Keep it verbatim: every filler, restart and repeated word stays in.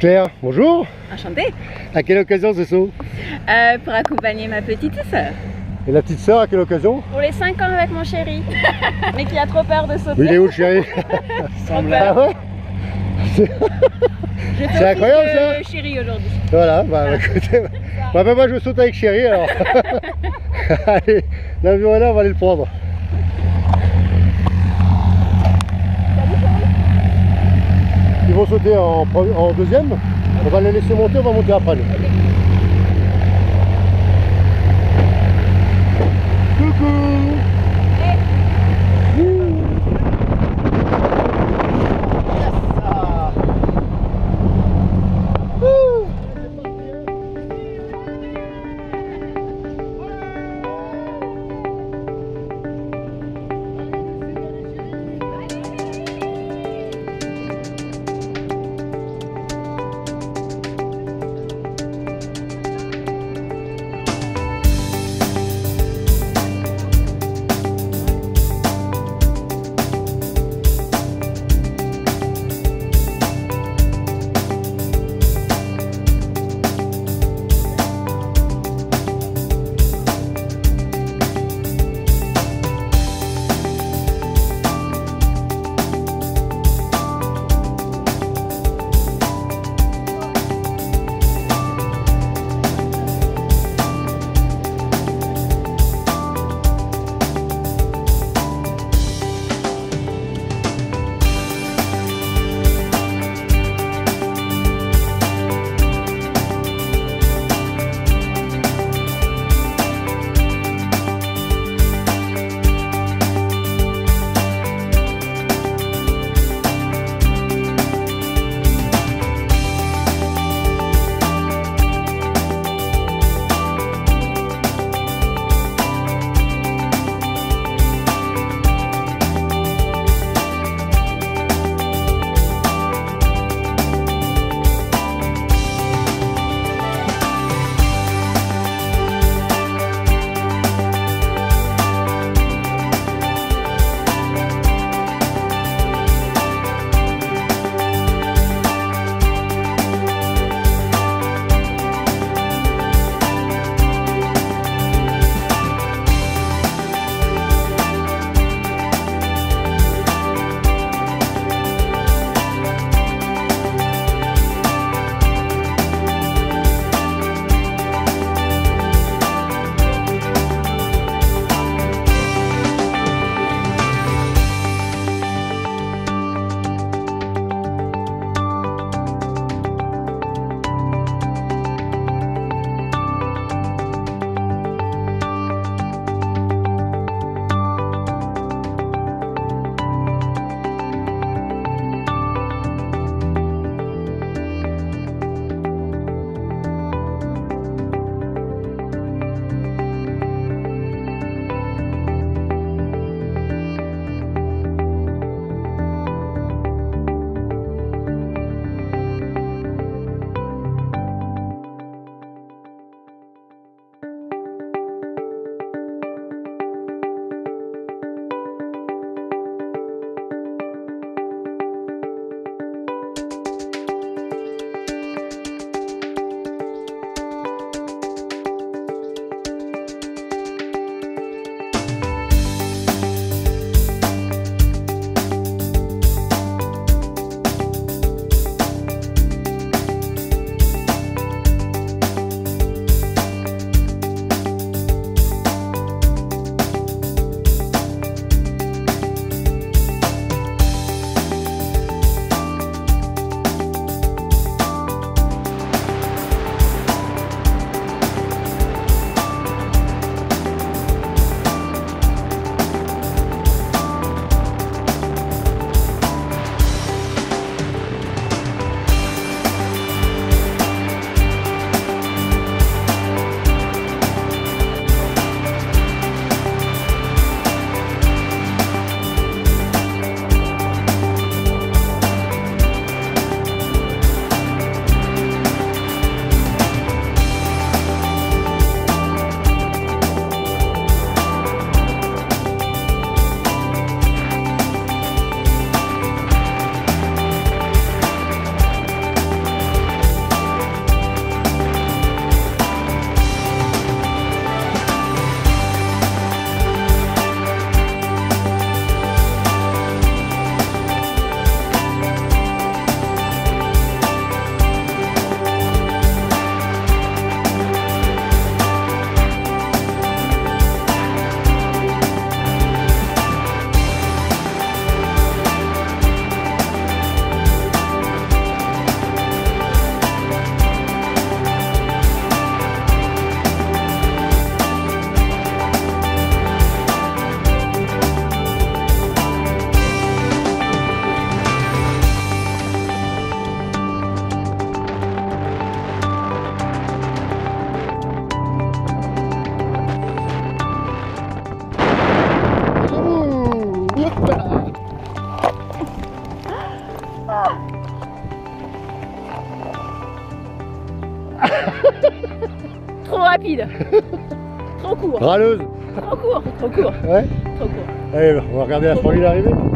Claire, bonjour. Enchantée. À quelle occasion ce saut? euh, Pour accompagner ma petite sœur. Et la petite sœur, à quelle occasion? Pour les cinq ans avec mon chéri. Mais qui a trop peur de sauter. Mais il est où le chéri? Trop peur. Ah ouais? C'est incroyable ça. Chéri aujourd'hui. Voilà, bah, bah écoutez, bah, bah, moi je saute avec chéri alors. Allez, l'avion est là, on va aller le prendre. Ils vont sauter en, en deuxième. On va les laisser monter, on va monter après. Okay. Coucou. Hey. Trop rapide. Trop court. Râleuse. Trop court. Trop court. Ouais. Trop court. Allez, on va regarder la fourmile arriver.